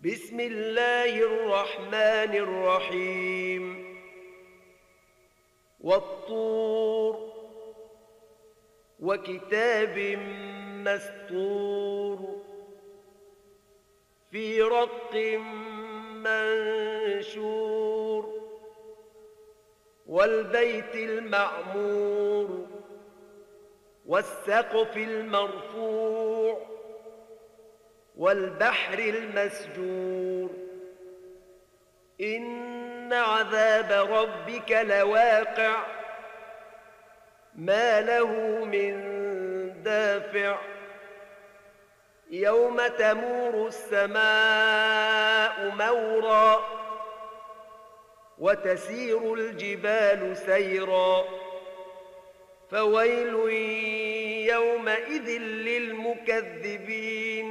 بسم الله الرحمن الرحيم. والطور وكتاب مسطور في رق منشور والبيت المعمور والسقف المرفوع والبحر المسجور إن عذاب ربك لواقع ما له من دافع يوم تمور السماء مورا وتسير الجبال سيرا فويل يومئذ للمكذبين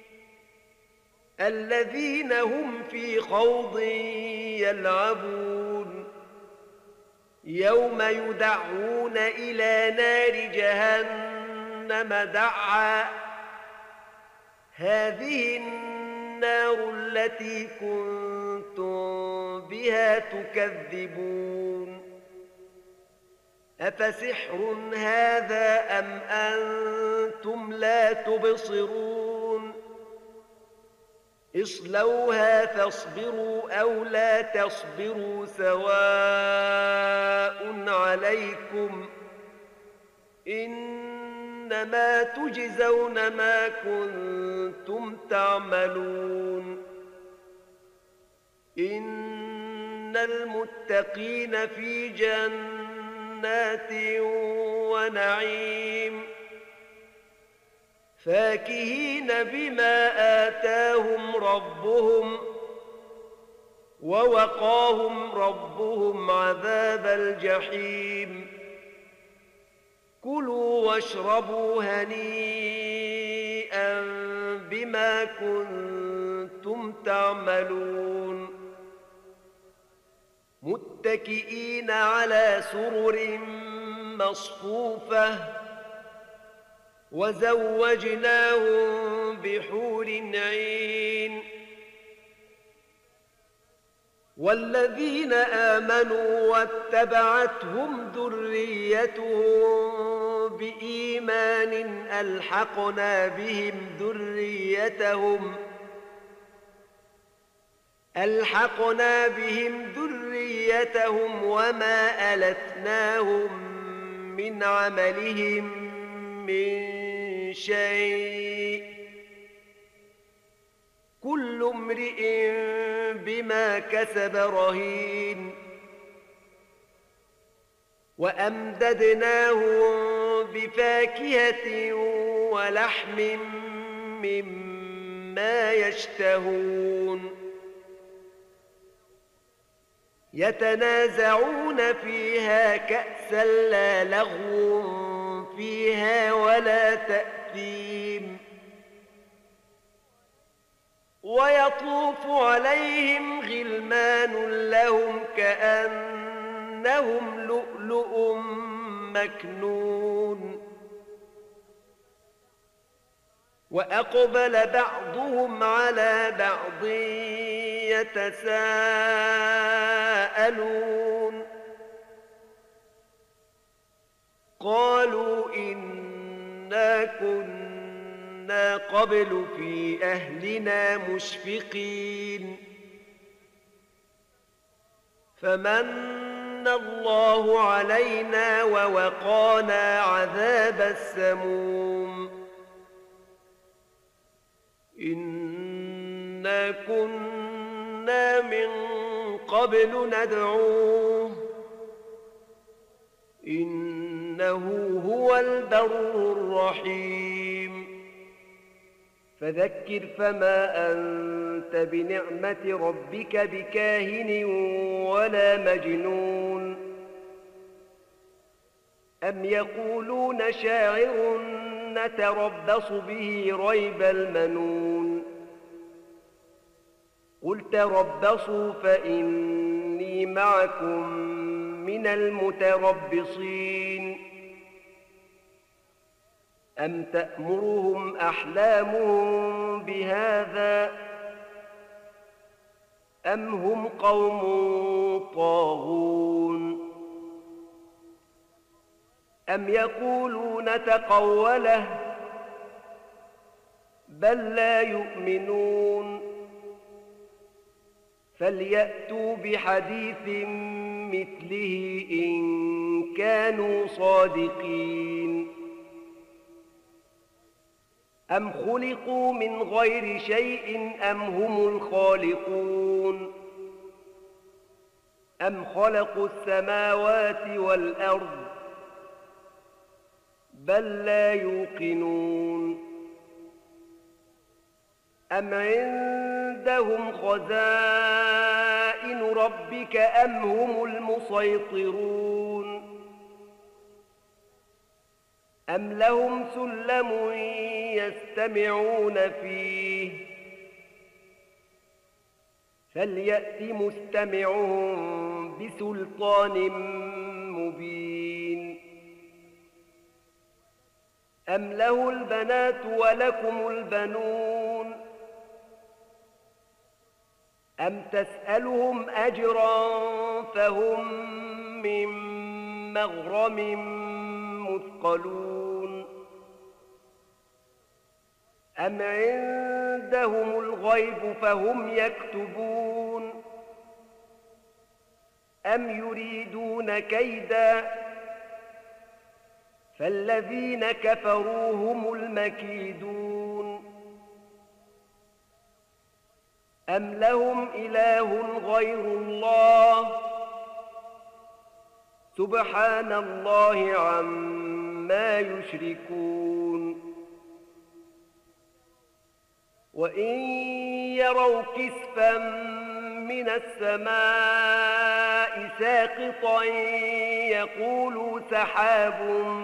الذين هم في خوض يلعبون يوم يدعون إلى نار جهنم دعا هذه النار التي كنتم بها تكذبون أفسحر هذا أم أنتم لا تبصرون اصلوها فاصبروا أو لا تصبروا سواء عليكم إنما تجزون ما كنتم تعملون إن المتقين في جنات ونعيم فاكهين بما آتاهم ربهم ووقاهم ربهم عذاب الجحيم كلوا واشربوا هنيئا بما كنتم تعملون متكئين على سرر مصفوفة وزوجناهم بحور عين والذين آمنوا واتبعتهم ذريتهم بإيمان ألحقنا بهم ذريتهم وما ألتناهم من عملهم من شيء كل امرئ بما كسب رهين وأمددناهم بفاكهة ولحم مما يشتهون يتنازعون فيها كأسا لا لغو فيها ولا تأثيم ويطوف عليهم غلمان لهم كأنهم لؤلؤ مكنون وأقبل بعضهم على بعض يتساءلون قالوا إنا كنا قبل في أهلنا مشفقين فمن الله علينا ووقانا عذاب السموم إنا كنا من قبل ندعوه إنه هو البر الرحيم فذكر فما أنت بنعمة ربك بكاهن ولا مجنون أم يقولون شاعر نتربص به ريب المنون قل تربصوا فإني معكم من المتربصين أم تأمرهم أحلامهم بهذا أم هم قوم طاغون أم يقولون تقوله بل لا يؤمنون فليأتوا بحديث مثله إن كانوا صادقين أم خلقوا من غير شيء أم هم الخالقون أم خلقوا السماوات والأرض بل لا يوقنون أم عندهم خزائن ربك أم هم المسيطرون أم لهم سلم يستمعون فيه فليأت مستمعهم بسلطان مبين أم له البنات ولكم البنون أم تسألهم أجرا فهم من مغرم مثقلون أم عندهم الغيب فهم يكتبون أم يريدون كيدا فالذين كفروا هم المكيدون أم لهم إله غير الله سبحان الله عما يشركون وإن يروا كسفا من السماء ساقطا يقولوا سحاب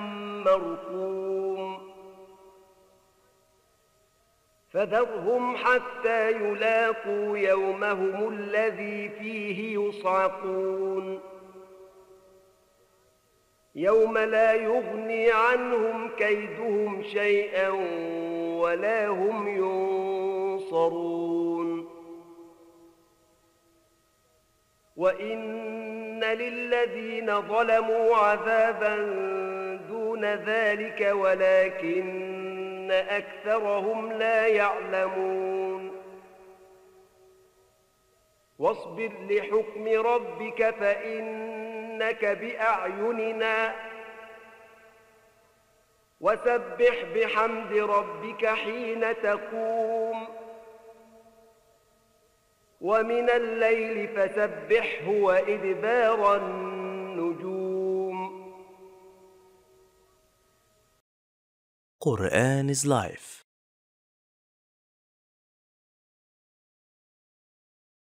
مركوم فذرهم حتى يلاقوا يومهم الذي فيه يصعقون يوم لا يغني عنهم كيدهم شيئا ولا هم ينصرون وإن للذين ظلموا عذابا دون ذلك ولكن أكثرهم لا يعلمون واصبر لحكم ربك فإنك بأعيننا وسبح بحمد ربك حين تقوم ومن الليل فسبحه وإدبار النجوم. Quran is life.